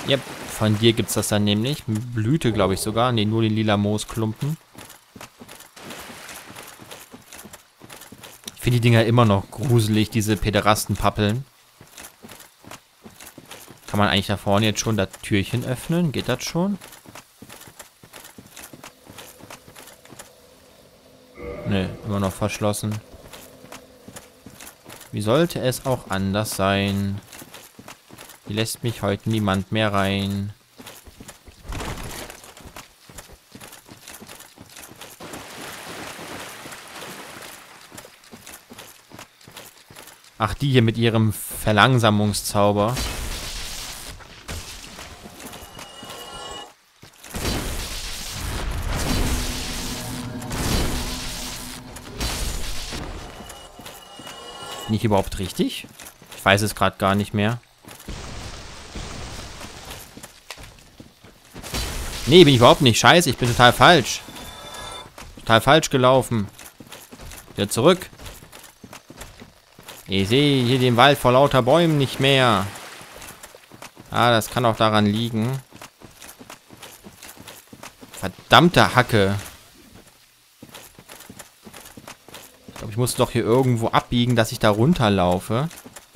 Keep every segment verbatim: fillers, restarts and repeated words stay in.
Yep, von dir gibt's das dann nämlich. Blüte, glaube ich sogar. Ne, nur die lila Moosklumpen. Ich finde die Dinger immer noch gruselig, diese Pederastenpappeln. Kann man eigentlich da vorne jetzt schon das Türchen öffnen? Geht das schon? Ne, immer noch verschlossen. Wie sollte es auch anders sein? Hier lässt mich heute niemand mehr rein. Ach, die hier mit ihrem Verlangsamungszauber. Bin ich überhaupt richtig? Ich weiß es gerade gar nicht mehr. Nee, bin ich überhaupt nicht. Scheiße, ich bin total falsch. Total falsch gelaufen. Wieder zurück. Ich sehe hier den Wald vor lauter Bäumen nicht mehr. Ah, das kann auch daran liegen. Verdammte Hacke. Ich glaube, ich muss doch hier irgendwo abbiegen, dass ich da runterlaufe.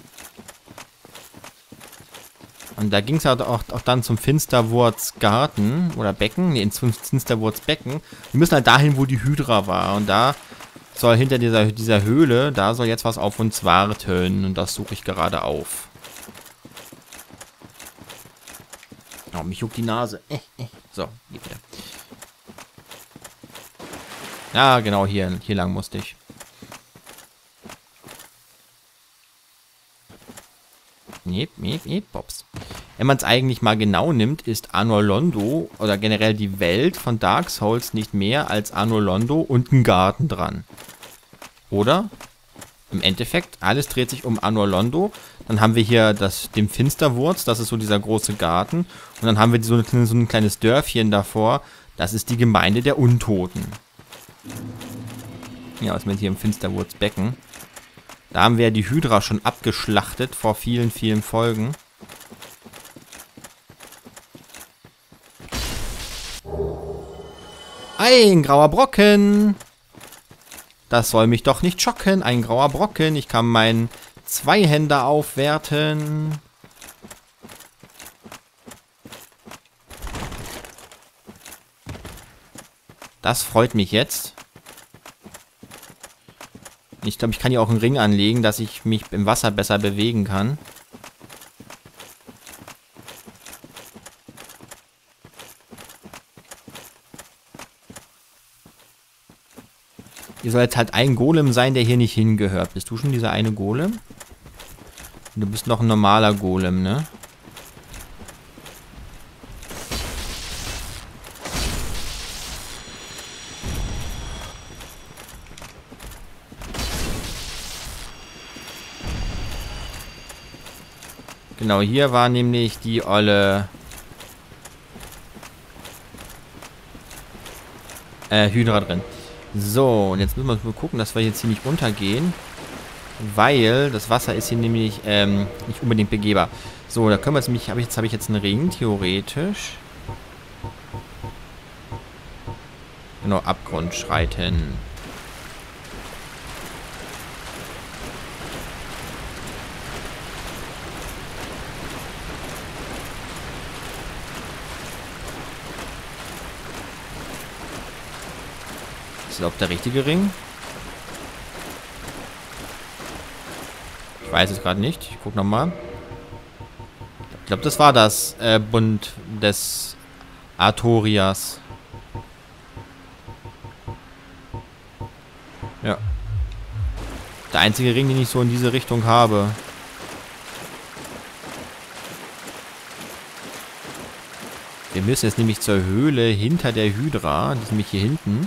Und da ging es halt auch, auch dann zum Finsterwurzgarten oder Becken. Ne, ins Finsterwurzbecken. Wir müssen halt dahin, wo die Hydra war. Und da soll hinter dieser, dieser Höhle, da soll jetzt was auf uns warten. Und das suche ich gerade auf. Oh, mich juckt die Nase. Äh, äh. So, geht wieder. Ja, genau, hier, hier lang musste ich. Jep, jep, jep, Pops. Wenn man es eigentlich mal genau nimmt, ist Anor Londo oder generell die Welt von Dark Souls nicht mehr als Anor Londo und ein Garten dran. Oder? Im Endeffekt, alles dreht sich um Anor Londo. Dann haben wir hier das, den Finsterwurz, das ist so dieser große Garten. Und dann haben wir so, eine, so ein kleines Dörfchen davor, das ist die Gemeinde der Untoten. Ja, was mit hier im Finsterwurzbecken. Da haben wir die Hydra schon abgeschlachtet vor vielen, vielen Folgen. Ein grauer Brocken. Das soll mich doch nicht schocken. Ein grauer Brocken. Ich kann meinen Zweihänder aufwerten. Das freut mich jetzt. Ich glaube, ich kann hier auch einen Ring anlegen, dass ich mich im Wasser besser bewegen kann. Hier soll jetzt halt ein Golem sein, der hier nicht hingehört. Bist du schon dieser eine Golem? Du bist noch ein normaler Golem, ne? Genau, hier war nämlich die olle äh, Hydra drin. So, und jetzt müssen wir mal gucken, dass wir jetzt hier nicht runtergehen. Weil das Wasser ist hier nämlich ähm, nicht unbedingt begehbar. So, da können wir jetzt nämlich, hab ich, jetzt habe ich jetzt einen Ring, theoretisch. Genau, Abgrund schreiten. Ist das auch der richtige Ring? Ich weiß es gerade nicht. Ich gucke nochmal. Ich glaube, das war das äh, Bund des Artorias. Ja. Der einzige Ring, den ich so in diese Richtung habe. Wir müssen jetzt nämlich zur Höhle hinter der Hydra. Die ist nämlich hier hinten.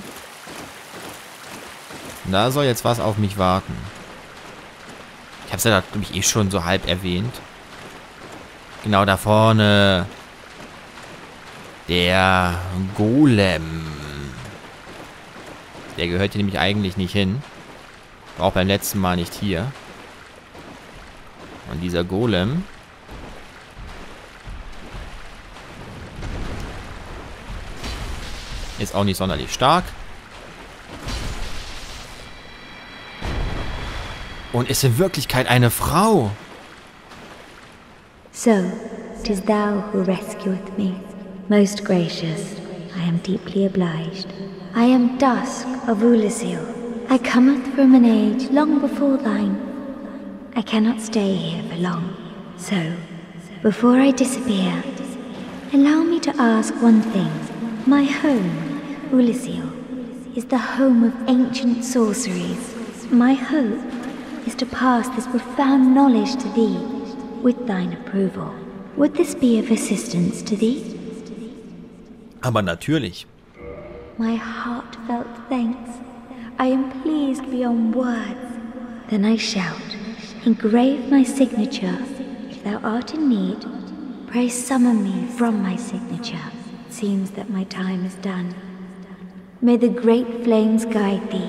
Und da soll jetzt was auf mich warten. Ich habe es ja, glaube ich, eh schon so halb erwähnt. Genau da vorne. Der Golem. Der gehört hier nämlich eigentlich nicht hin. War auch beim letzten Mal nicht hier. Und dieser Golem. Ist auch nicht sonderlich stark. Und ist in Wirklichkeit eine Frau. So, 'tis thou who rescueth me. Most gracious, I am deeply obliged. I am Dusk of Ulasil. I cometh from an age long before thine. I cannot stay here for long. So, before I disappear, allow me to ask one thing. My home, Ulasil, is the home of ancient sorceries. My hope is to pass this profound knowledge to thee, with thine approval. Would this be of assistance to thee? Aber natürlich. My heartfelt thanks. I am pleased beyond words. Then I shout, engrave my signature. If thou art in need, pray summon me from my signature. It seems that my time is done. May the great flames guide thee.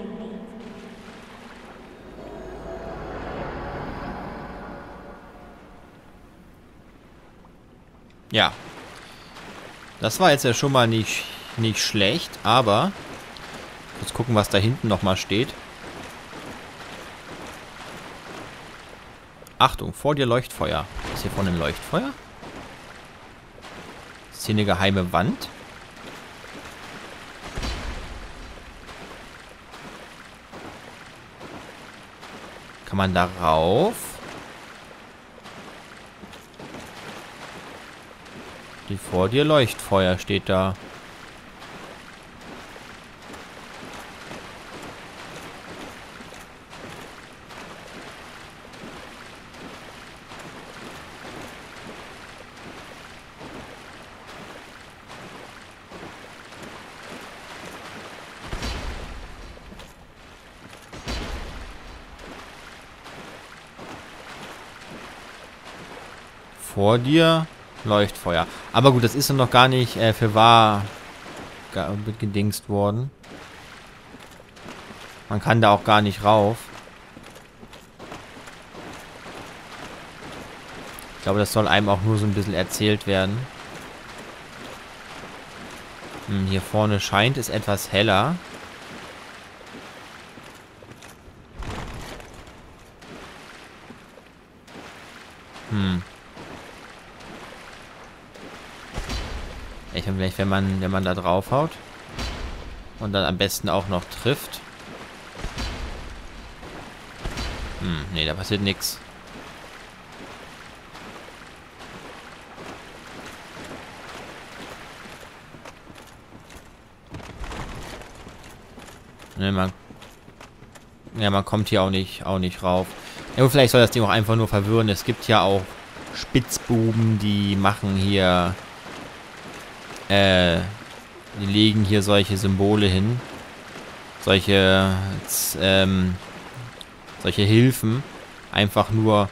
Ja. Das war jetzt ja schon mal nicht, nicht schlecht, aber jetzt gucken, was da hinten nochmal steht. Achtung, vor dir Leuchtfeuer. Ist hier vorne ein Leuchtfeuer? Ist hier eine geheime Wand? Kann man da rauf? Die vor dir Leuchtfeuer steht da. Vor dir Leuchtfeuer. Aber gut, das ist ja noch gar nicht äh, für wahr gedingst worden. Man kann da auch gar nicht rauf. Ich glaube, das soll einem auch nur so ein bisschen erzählt werden. Hm, hier vorne scheint es etwas heller. Hm. Ich meine, vielleicht, wenn man, wenn man da draufhaut und dann am besten auch noch trifft. Hm, nee, da passiert nichts. Ne, man. Ja, man kommt hier auch nicht, auch nicht rauf. Ja, und vielleicht soll das Ding auch einfach nur verwirren. Es gibt ja auch Spitzbuben, die machen hier. Äh, die legen hier solche Symbole hin. Solche, ähm, solche Hilfen. Einfach nur,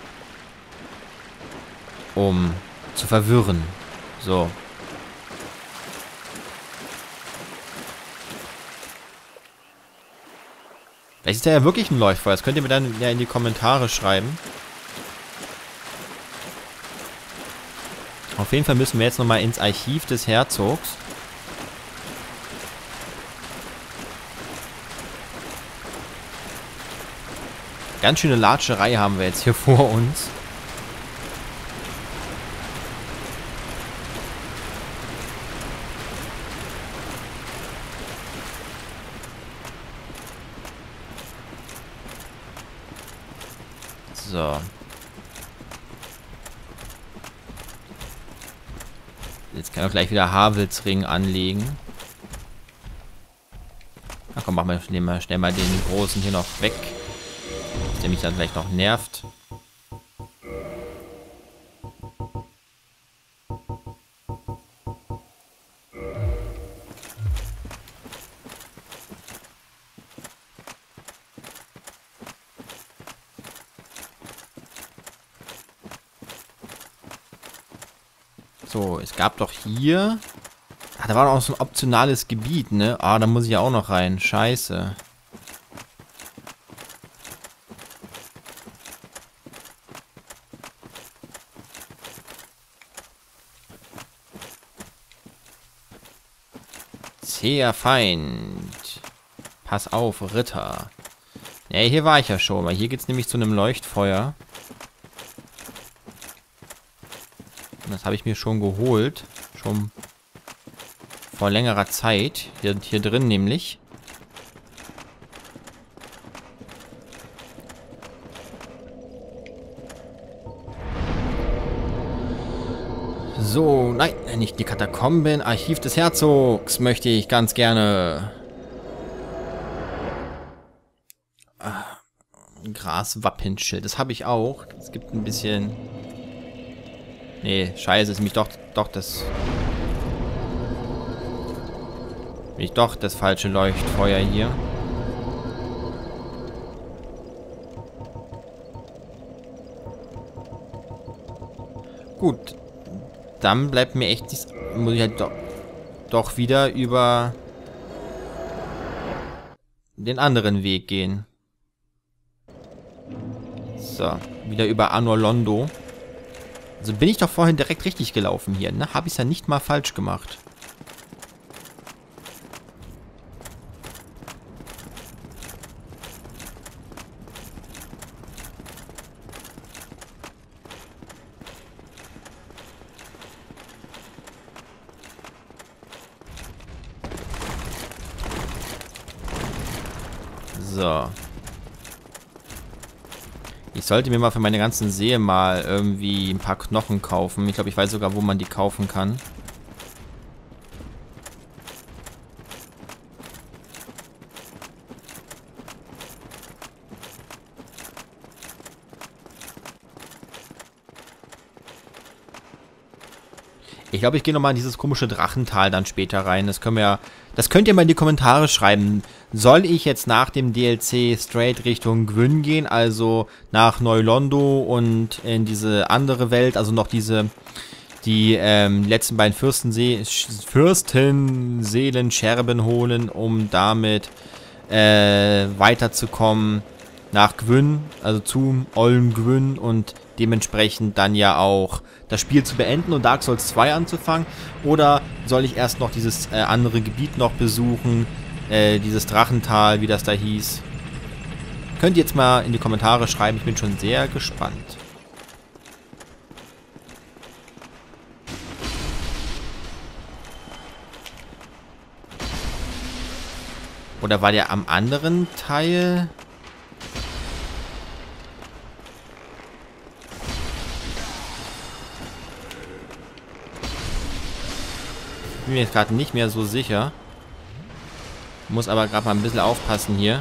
um zu verwirren. So. Vielleicht ist da ja wirklich ein Leuchtfeuer. Das könnt ihr mir dann ja in die Kommentare schreiben. Auf jeden Fall müssen wir jetzt nochmal ins Archiv des Herzogs. Ganz schöne Latscherei haben wir jetzt hier vor uns. So. Jetzt kann er gleich wieder Havelsring anlegen. Ach komm, machen wir schnell mal, schnell mal den großen hier noch weg. Der mich dann vielleicht noch nervt. So, es gab doch hier... Ach, da war noch so ein optionales Gebiet, ne? Ah, da muss ich ja auch noch rein. Scheiße. Zäher Feind. Pass auf, Ritter. Ja, hier war ich ja schon, weil hier geht es nämlich zu einem Leuchtfeuer. Und das habe ich mir schon geholt. Schon vor längerer Zeit. Hier, hier drin nämlich. So, nein, nicht die Katakomben. Archiv des Herzogs möchte ich ganz gerne. Ah, Graswappenschild, das habe ich auch. Es gibt ein bisschen... Nee, scheiße, ist mich doch, doch das... Mich doch das falsche Leuchtfeuer hier. Gut. Dann bleibt mir echt nichts... Muss ich halt doch, doch wieder über den anderen Weg gehen. So, wieder über Anor Londo. Also bin ich doch vorhin direkt richtig gelaufen hier, ne? Habe ich es ja nicht mal falsch gemacht. So. Ich sollte mir mal für meine ganzen Seele mal irgendwie ein paar Knochen kaufen. Ich glaube, ich weiß sogar, wo man die kaufen kann. Ich glaube, ich gehe nochmal in dieses komische Drachental dann später rein. Das können wir ja, das könnt ihr mal in die Kommentare schreiben. Soll ich jetzt nach dem D L C straight Richtung Gwyn gehen, also nach Neu-Londo und in diese andere Welt, also noch diese, die ähm, letzten beiden Fürstensee Fürstenseelen-Scherben holen, um damit äh, weiterzukommen nach Gwyn, also zu Olm Gwyn und dementsprechend dann ja auch das Spiel zu beenden und Dark Souls zwei anzufangen? Oder soll ich erst noch dieses äh, andere Gebiet noch besuchen, äh, dieses Drachental, wie das da hieß? Könnt ihr jetzt mal in die Kommentare schreiben, ich bin schon sehr gespannt. Oder war der am anderen Teil... Ich bin mir jetzt gerade nicht mehr so sicher. Muss aber gerade mal ein bisschen aufpassen hier.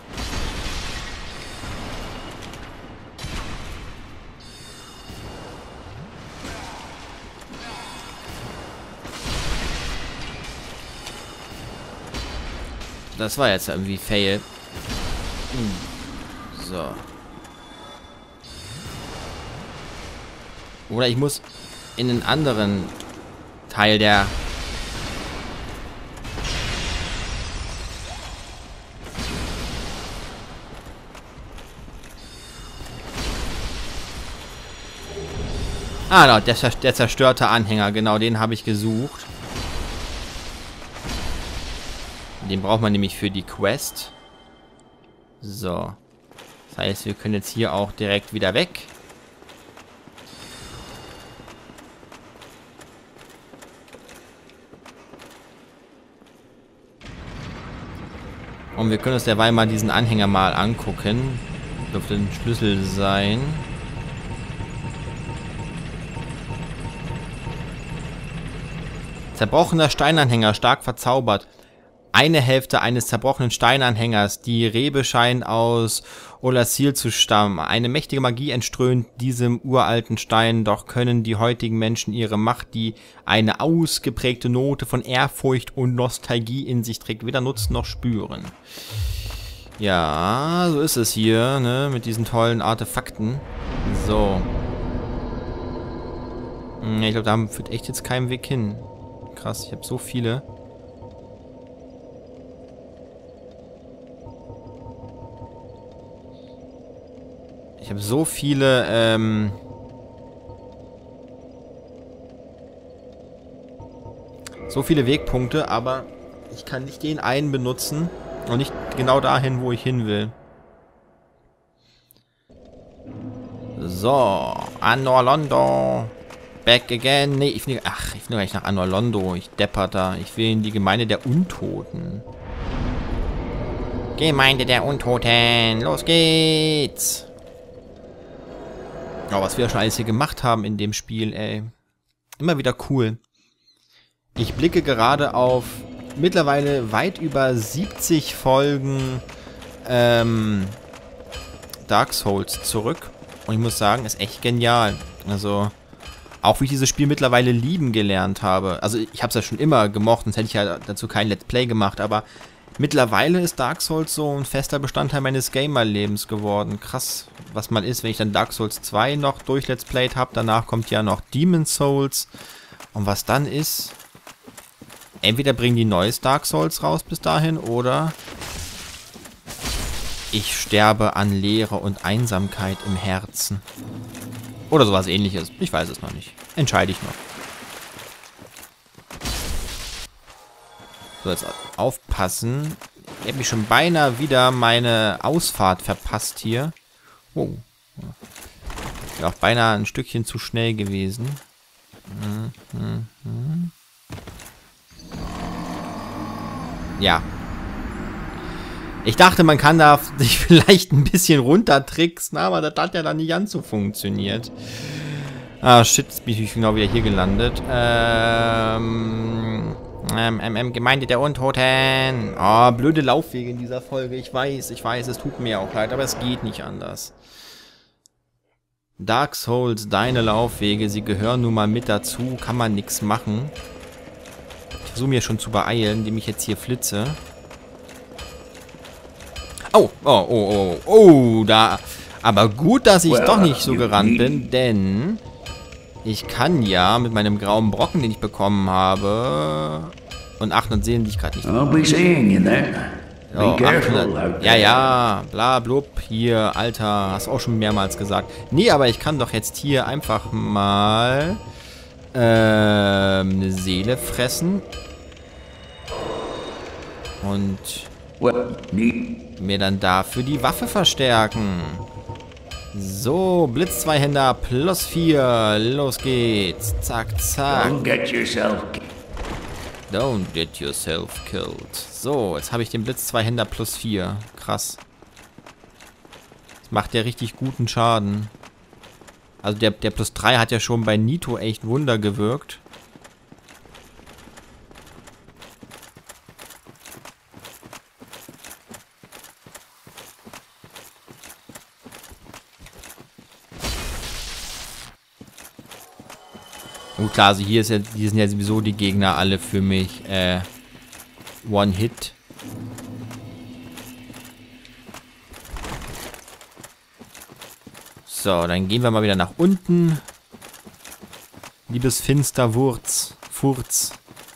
Das war jetzt irgendwie fail. So. Oder ich muss in den anderen Teil der... Ah, der, der zerstörte Anhänger, genau, den habe ich gesucht. Den braucht man nämlich für die Quest. So. Das heißt, wir können jetzt hier auch direkt wieder weg. Und wir können uns derweil mal diesen Anhänger mal angucken. Dürfte ein Schlüssel sein. Zerbrochener Steinanhänger, stark verzaubert. Eine Hälfte eines zerbrochenen Steinanhängers. Die Rebe scheint aus Olassil zu stammen. Eine mächtige Magie entströmt diesem uralten Stein, doch können die heutigen Menschen ihre Macht, die eine ausgeprägte Note von Ehrfurcht und Nostalgie in sich trägt, weder nutzen noch spüren. Ja, so ist es hier, ne, mit diesen tollen Artefakten. So. Ich glaube, da führt echt jetzt kein Weg hin. Krass, ich habe so viele. Ich habe so viele, ähm... so viele Wegpunkte, aber Ich kann nicht den einen benutzen und nicht genau dahin, wo ich hin will. So, Anor Londo. Back again. Nee, ich will, ach, ich will gar nicht nach Anor Londo. Ich depperter. Ich will in die Gemeinde der Untoten. Gemeinde der Untoten. Los geht's. Oh, was wir schon alles hier gemacht haben in dem Spiel, ey. Immer wieder cool. Ich blicke gerade auf mittlerweile weit über siebzig Folgen ähm, Dark Souls zurück. Und ich muss sagen, ist echt genial. Also, auch wie ich dieses Spiel mittlerweile lieben gelernt habe. Also, ich habe es ja schon immer gemocht, sonst hätte ich ja dazu kein Let's Play gemacht. Aber mittlerweile ist Dark Souls so ein fester Bestandteil meines Gamer-Lebens geworden. Krass, was mal ist, wenn ich dann Dark Souls zwei noch durch Let's Played habe. Danach kommt ja noch Demon's Souls. Und was dann ist, entweder bringen die neues Dark Souls raus bis dahin oder ich sterbe an Leere und Einsamkeit im Herzen. Oder sowas ähnliches. Ich weiß es noch nicht. Entscheide ich noch. So, jetzt aufpassen. Ich habe mich schon beinahe wieder meine Ausfahrt verpasst hier. Oh. Ja, auch beinahe ein Stückchen zu schnell gewesen. Hm, hm, hm. Ja. Ich dachte, man kann da sich vielleicht ein bisschen runtertricksen, aber das hat ja dann nicht ganz so funktioniert. Ah, shit, jetzt bin ich genau wieder hier gelandet. Ähm, ähm, ähm, Gemeinde der Untoten. Oh, blöde Laufwege in dieser Folge. Ich weiß, ich weiß, es tut mir auch leid, aber es geht nicht anders. Dark Souls, deine Laufwege, sie gehören nun mal mit dazu, kann man nichts machen. Ich versuche mir schon zu beeilen, indem ich jetzt hier flitze. Oh, oh, oh, oh, oh, da. Aber gut, dass ich doch nicht so gerannt bin, denn ich kann ja mit meinem grauen Brocken, den ich bekommen habe, und achthundert Seelen, die ich gerade nicht... Oh, achthundert, ja, ja, bla, blub, hier, Alter, hast auch schon mehrmals gesagt. Nee, aber ich kann doch jetzt hier einfach mal ähm, eine Seele fressen. Und mir dann dafür die Waffe verstärken. So, Blitz-Zweihänder plus vier. Los geht's. Zack, zack. Don't get yourself Don't get yourself killed. So, jetzt habe ich den Blitz-Zweihänder plus vier. Krass. Das macht ja richtig guten Schaden. Also der, der plus drei hat ja schon bei Nito echt Wunder gewirkt. Gut, klar, also hier, ist ja, hier sind ja sowieso die Gegner alle für mich äh, One-Hit. So, dann gehen wir mal wieder nach unten. Liebes Finsterwurz, Furz.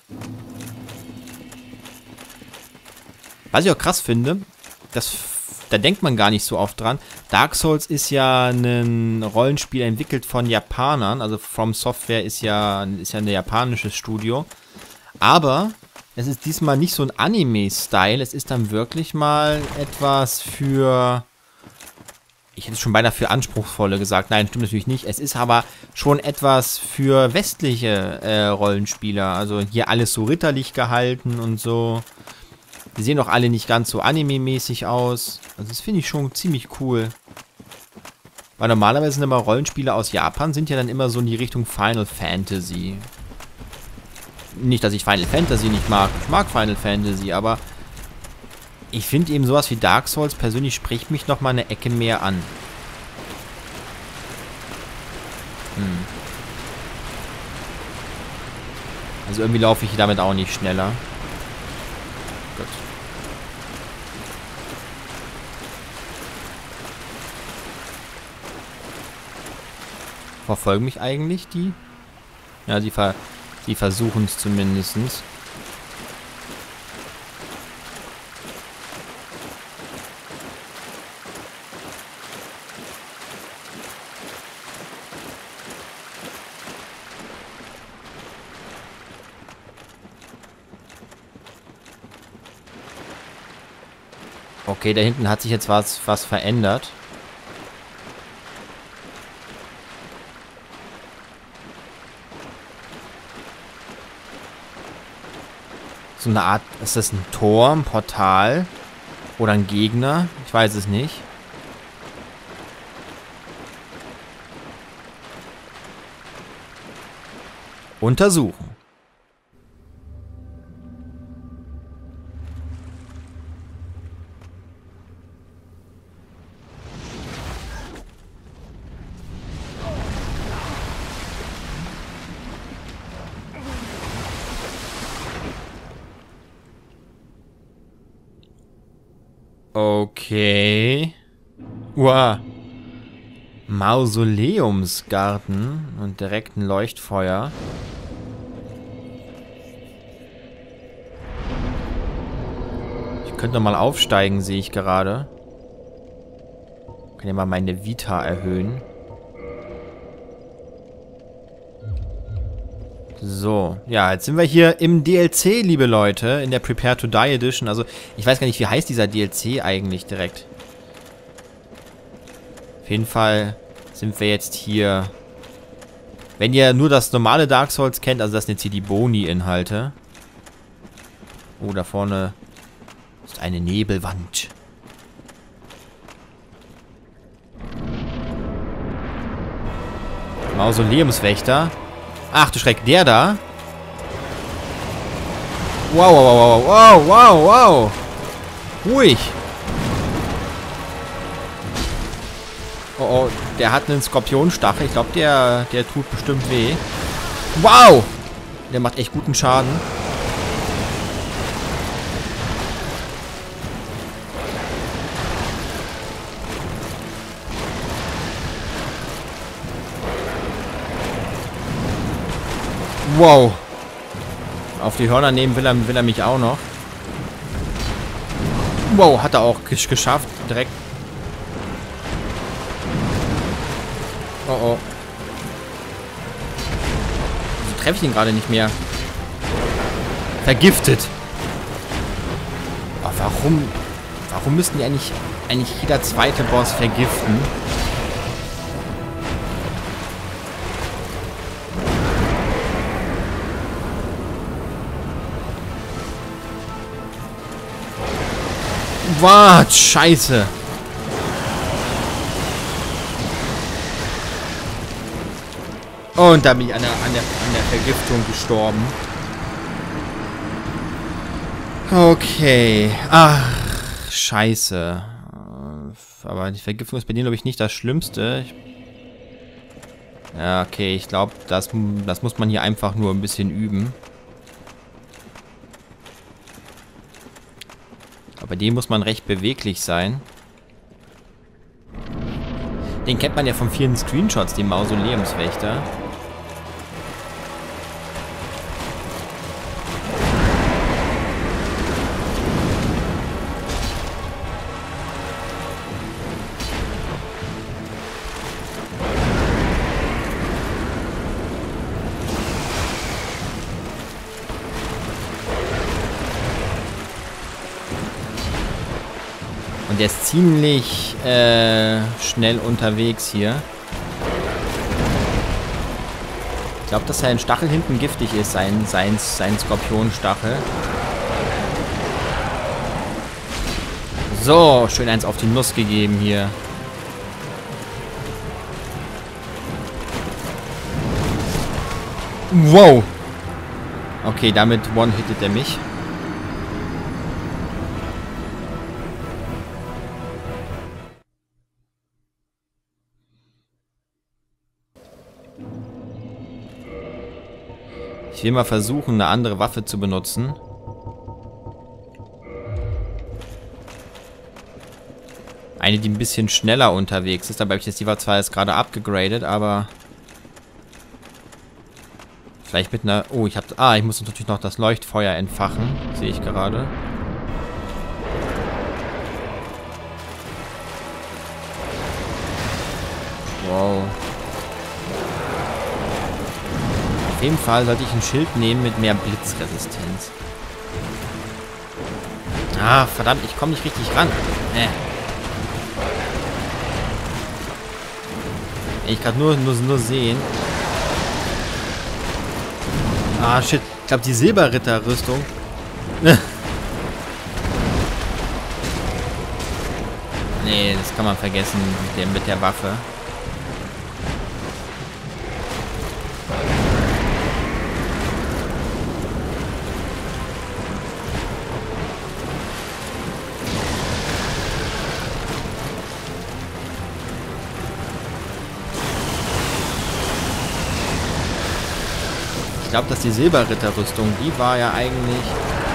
Was ich auch krass finde, das, da denkt man gar nicht so oft dran. Dark Souls ist ja ein Rollenspiel entwickelt von Japanern. Also From Software ist ja, ist ja ein japanisches Studio. Aber es ist diesmal nicht so ein Anime-Style. Es ist dann wirklich mal etwas für... Ich hätte schon beinahe für Anspruchsvolle gesagt. Nein, stimmt natürlich nicht. Es ist aber schon etwas für westliche äh, Rollenspieler. Also hier alles so ritterlich gehalten und so. Die sehen doch alle nicht ganz so anime-mäßig aus. Also das finde ich schon ziemlich cool. Weil normalerweise sind immer Rollenspiele aus Japan, sind ja dann immer so in die Richtung Final Fantasy. Nicht, dass ich Final Fantasy nicht mag. Ich mag Final Fantasy, aber ich finde eben sowas wie Dark Souls persönlich spricht mich noch mal eine Ecke mehr an. Hm. Also irgendwie laufe ich damit auch nicht schneller. Gut. Verfolgen mich eigentlich die? Ja, sie, ver sie versuchen es zumindest. Okay, da hinten hat sich jetzt was, was verändert. So eine Art, ist das ein Tor, ein Portal oder ein Gegner? Ich weiß es nicht. Untersuchen. Okay. Wow. Mausoleumsgarten und direkt ein Leuchtfeuer. Ich könnte noch mal aufsteigen, sehe ich gerade. Ich kann ja mal meine Vita erhöhen. So, ja, jetzt sind wir hier im D L C, liebe Leute, in der Prepare to Die Edition. Also, ich weiß gar nicht, wie heißt dieser D L C eigentlich direkt. Auf jeden Fall sind wir jetzt hier. Wenn ihr nur das normale Dark Souls kennt, also das sind jetzt hier die Boni-Inhalte. Oh, da vorne ist eine Nebelwand. Mausoleumswächter. Ach du Schreck, der da? Wow, wow, wow, wow, wow, wow. Ruhig. Oh, oh, der hat einen Skorpionstachel. Ich glaube, der, der tut bestimmt weh. Wow. Der macht echt guten Schaden. Wow. Auf die Hörner nehmen will er, will er mich auch noch. Wow, hat er auch gesch geschafft. Direkt. Oh oh. Wieso treffe ich ihn gerade nicht mehr? Vergiftet. Aber warum? Warum müssten die eigentlich, eigentlich jeder zweite Boss vergiften? Was? Scheiße. Und da bin ich an der, an der, an der Vergiftung gestorben. Okay. Ach, scheiße. Aber die Vergiftung ist bei denen, glaube ich, nicht das Schlimmste. Ich ja, okay. Ich glaube, das, das muss man hier einfach nur ein bisschen üben. Bei dem muss man recht beweglich sein. Den kennt man ja von vielen Screenshots, den Mausoleumswächter. Und der ist ziemlich äh, schnell unterwegs hier. Ich glaube, dass sein Stachel hinten giftig ist, sein, sein, sein Skorpionstachel. So, schön eins auf die Nuss gegeben hier. Wow. Okay, damit one-hittet er mich. Ich will mal versuchen, eine andere Waffe zu benutzen. Eine, die ein bisschen schneller unterwegs ist. Dabei habe ich jetzt die war zwar jetzt gerade abgegradet, aber vielleicht mit einer... Oh, ich habe... Ah, ich muss natürlich noch das Leuchtfeuer entfachen. Sehe ich gerade. Wow. Auf jeden Fall sollte ich ein Schild nehmen mit mehr Blitzresistenz. Ah, verdammt, ich komme nicht richtig ran. Nee. Ich kann nur, nur, nur sehen. Ah, shit. Ich glaube, die Silberritter-Rüstung. Nee, das kann man vergessen mit der, mit der Waffe. Ich glaube, dass die Silberritterrüstung, die war ja eigentlich...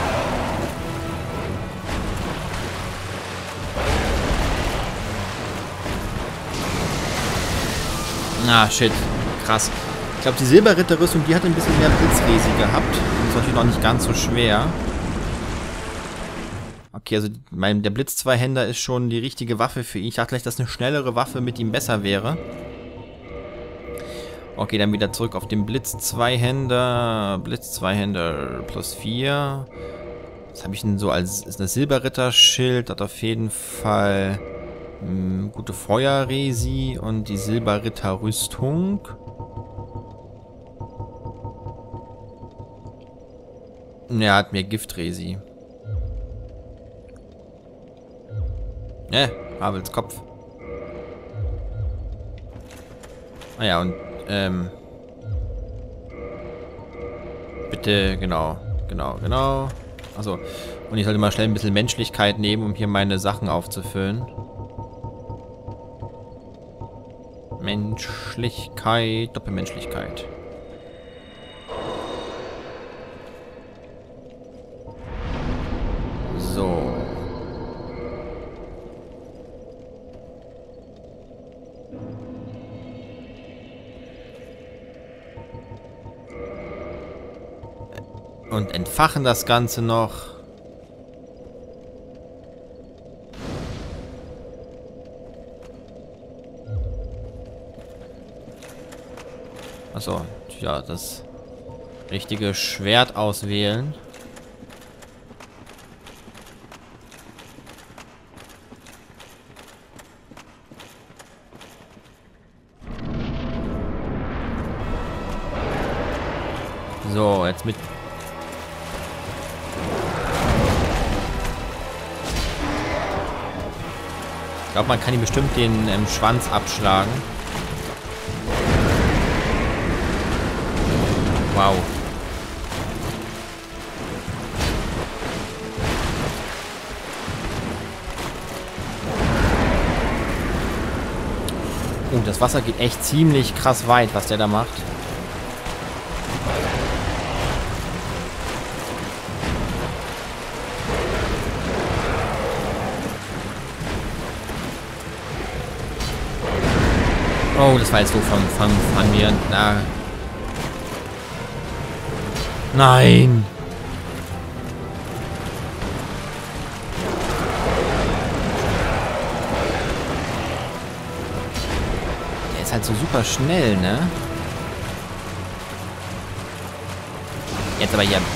Ah, shit. Krass. Ich glaube, die Silberritterrüstung, die hat ein bisschen mehr Blitzresi gehabt. Das ist natürlich noch nicht ganz so schwer. Okay, also mein, der Blitz-Zweihänder ist schon die richtige Waffe für ihn. Ich dachte vielleicht, dass eine schnellere Waffe mit ihm besser wäre. Okay, dann wieder zurück auf den Blitz-Zweihänder. Blitz-Zweihänder plus vier. Was habe ich denn so als... Ist das Silberritter-Schild? Hat auf jeden Fall... Mh, gute Feuerresi und die Silberritter-Rüstung. Er hat mir Giftresi. Ne, Havels Kopf. Ah ja, und ähm... bitte, genau, genau, genau. Achso. Und ich sollte mal schnell ein bisschen Menschlichkeit nehmen, um hier meine Sachen aufzufüllen. Menschlichkeit, Doppelmenschlichkeit. So. Und entfachen das Ganze noch. Achso, ja, das richtige Schwert auswählen. So, jetzt mit... Ich glaube, man kann ihm bestimmt den ähm, Schwanz abschlagen. Wow. Oh, das Wasser geht echt ziemlich krass weit, was der da macht. Oh, das war jetzt so von, von, von mir. Na. Nein! Der ist halt so super schnell, ne? Jetzt aber hier.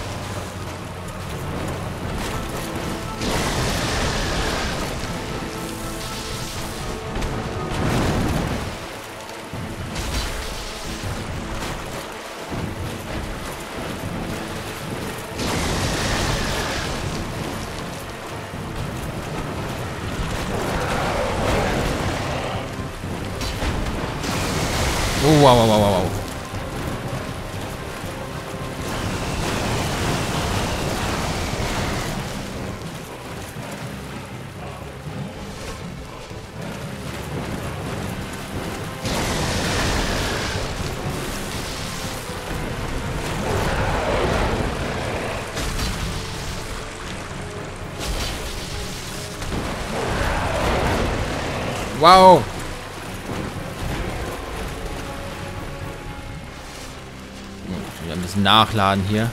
Oh, wow, wow, wow, wow. Wow. Wir müssen nachladen hier.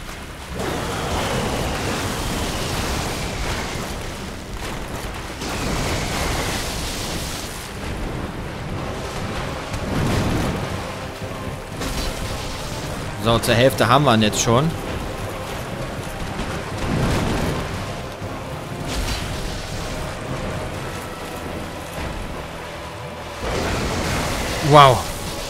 So, zur Hälfte haben wir ihn jetzt schon. Wow.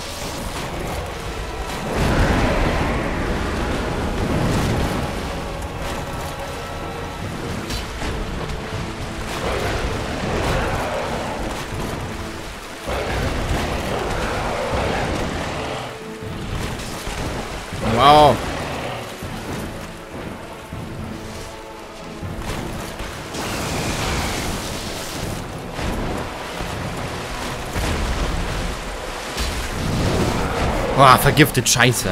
Wow. Boah, vergiftet, scheiße.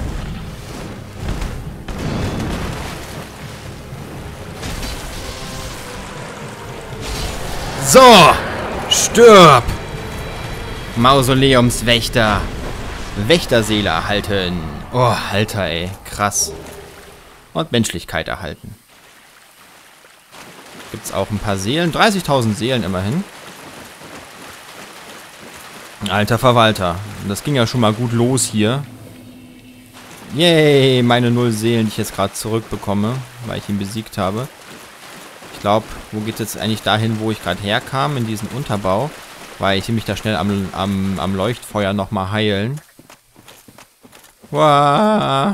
So, stirb. Mausoleumswächter. Wächterseele erhalten. Oh, Alter, ey. Krass. Und Menschlichkeit erhalten. Gibt's auch ein paar Seelen. dreißigtausend Seelen immerhin. Alter Verwalter. Das ging ja schon mal gut los hier. Yay, meine null Seelen, die ich jetzt gerade zurückbekomme, weil ich ihn besiegt habe. Ich glaube, wo geht es jetzt eigentlich dahin, wo ich gerade herkam, in diesen Unterbau? Weil ich will mich da schnell am, am, am Leuchtfeuer nochmal heilen. Wow.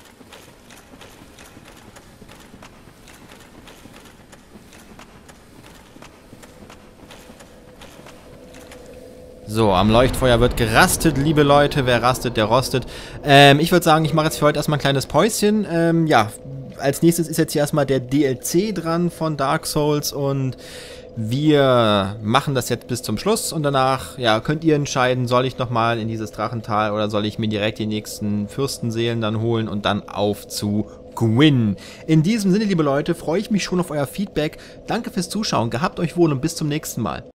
So, am Leuchtfeuer wird gerastet, liebe Leute. Wer rastet, der rostet. Ähm, ich würde sagen, ich mache jetzt für heute erstmal ein kleines Päuschen. Ähm, ja, als nächstes ist jetzt hier erstmal der D L C dran von Dark Souls und wir machen das jetzt bis zum Schluss und danach, ja, könnt ihr entscheiden, soll ich nochmal in dieses Drachental oder soll ich mir direkt die nächsten Fürstenseelen dann holen und dann auf zu Gwyn. In diesem Sinne, liebe Leute, freue ich mich schon auf euer Feedback. Danke fürs Zuschauen, gehabt euch wohl und bis zum nächsten Mal.